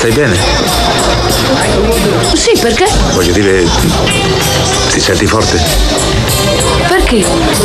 Stai bene? Sì, perché? Voglio dire, ti senti forte? Perché?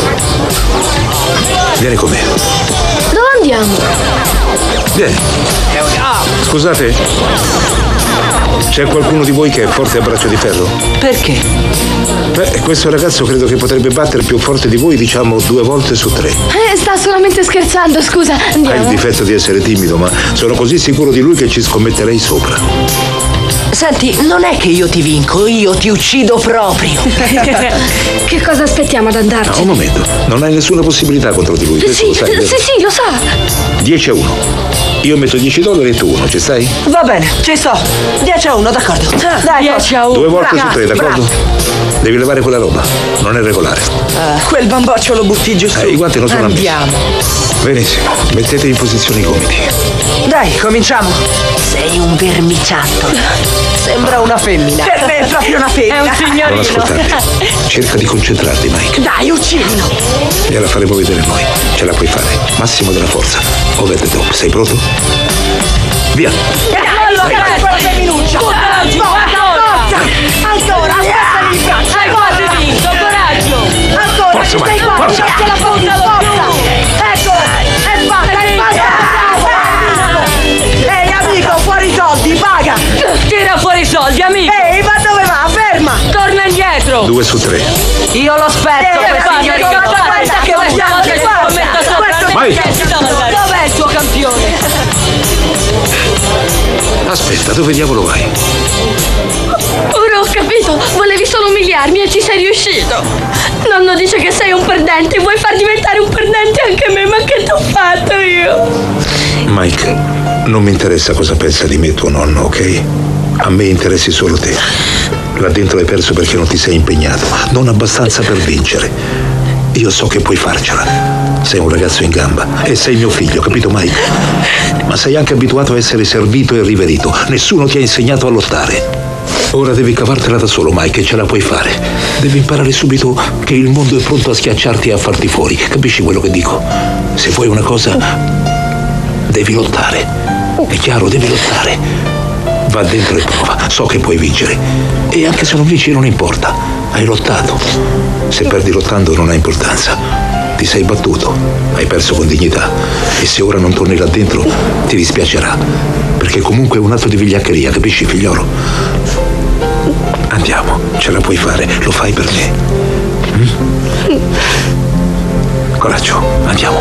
Vieni con me. Dove andiamo? Vieni. Scusate, c'è qualcuno di voi che è forte a braccio di ferro? Perché? Beh, questo ragazzo credo che potrebbe battere più forte di voi, diciamo 2 volte su 3. Sta solamente scherzando, scusa, Hai il andiamo. difetto di essere timido, ma sono così sicuro di lui che ci scommetterei sopra. Senti, non è che io ti vinco, io ti uccido proprio. Che cosa aspettiamo ad andarci? No, un momento, non hai nessuna possibilità contro di lui. Questo Sì, lo sai, vero? sì, lo so. 10-1. Io metto $10 e tu 1, ci stai? Va bene, ci sto. 10-1, d'accordo. Dai, 10-1. 2 volte su 3, bravo. d'accordo? Devi levare quella roba, non è regolare. Quel bamboccio lo butti giù su. I guanti non sono ammessi. Andiamo. Benissimo, mettete in posizione i gomiti. Dai, cominciamo. Sei un vermiciattolo. Sembra una femmina. Per me è proprio una femmina. È un Non signorino. ascoltarti. Cerca di concentrarti, Mike. Dai, uccidilo. Gliela faremo vedere noi. Ce la puoi fare. Massimo della forza. Over the top. Sei pronto? Via. Allora, dai, quella femminuccia. Forza. Ancora. Hai quasi vinto, coraggio. Ancora, Forza, ci sei Mike, qua. forza. Ce la forza. Ecco, è fatta, è fatta. Ehi, amico, fuori i soldi, paga. Tira fuori i soldi, amico! Ehi, ma dove va? Ferma. Torna indietro! 2 su 3. Io lo spezzo, signori, guarda che Mike. Dov'è il tuo campione? Aspetta, dove diavolo vai? Ora ho capito, volevi solo umiliarmi e ci sei riuscito. Nonno dice che sei un perdente, vuoi far diventare un perdente anche me, ma che t'ho fatto io? Mike, non mi interessa cosa pensa di me tuo nonno, ok? A me interessi solo te. Là dentro hai perso perché non ti sei impegnato, non abbastanza per vincere. Io so che puoi farcela. Sei un ragazzo in gamba e sei mio figlio, capito Mike? Ma sei anche abituato a essere servito e riverito. Nessuno ti ha insegnato a lottare. Ora devi cavartela da solo, Mike, e ce la puoi fare. Devi imparare subito che il mondo è pronto a schiacciarti e a farti fuori. Capisci quello che dico? Se vuoi una cosa, devi lottare. È chiaro, devi lottare. Va dentro e prova. So che puoi vincere. E anche se non vinci non importa. Hai lottato. Se perdi lottando non ha importanza. Ti sei battuto. Hai perso con dignità. E se ora non torni là dentro, ti dispiacerà. Perché comunque è un atto di vigliaccheria, capisci, figliolo? Andiamo, ce la puoi fare. Lo fai per me. Coraggio, andiamo.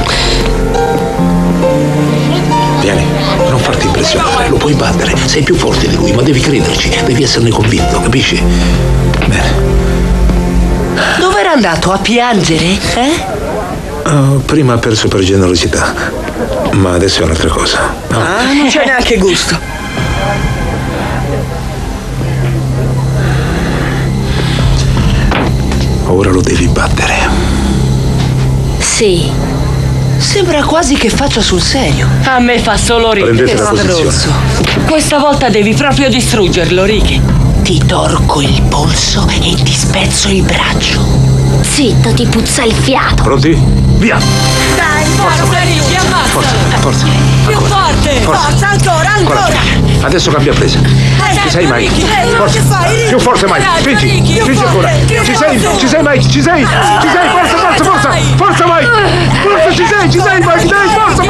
Vieni, non farti impressionare, lo puoi battere. Sei più forte di lui, ma devi crederci, devi esserne convinto, capisci? Bene. Dove era andato? A piangere? Prima ha perso per generosità, ma adesso è un'altra cosa. No. Non c'è neanche gusto. Ora lo devi battere. Sì. Sembra quasi che faccia sul serio. A me fa solo ridere. Prendete la posizione. Stronzo. Questa volta devi proprio distruggerlo, Ricky. Ti torco il polso e ti spezzo il braccio. Zitto, ti puzza il fiato. Pronti? Via! Dai, Forza, Ricky, ammazza! Forza. Più forte! forza, ancora, Coraggio. Adesso cambia presa. Ci sei, Mike? Forza. Più forte, Mike. Spingi. Spingi ancora. Ci sei, Mike. Ci sei. Forza. Forza, Mike. Forza, ci sei, Mike. Dai, forza.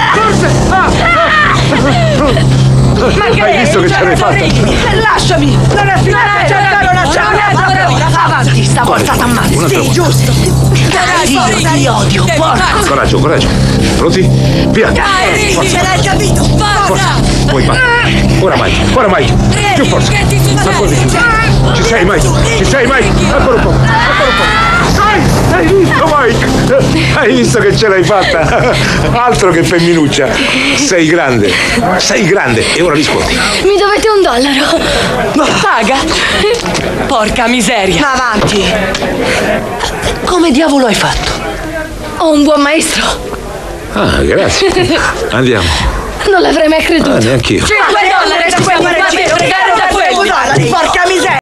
Hai visto che ce l'hai fatta? Lasciami! Non è finita! C'è ancora una chance! Avanti, stavolta t'ammazzi! Un'altra Sì, giusto! Io ti odio, porco! Coraggio. Pronti? Via. Dai, ce l'hai capito! Forza. Puoi battere. Ora, Mike. Più forza. Ancora di più. Ci sei, Mike. Ancora un po'. Hai visto, Mike? Hai visto che ce l'hai fatta? Altro che femminuccia. Sei grande. E ora rispondi. Mi dovete $1. Paga? Porca miseria! Avanti! Come diavolo hai fatto? Ho un buon maestro. Ah, grazie. Andiamo. Non l'avrei mai creduto. Neanch'io. $5 da quello! Porca miseria!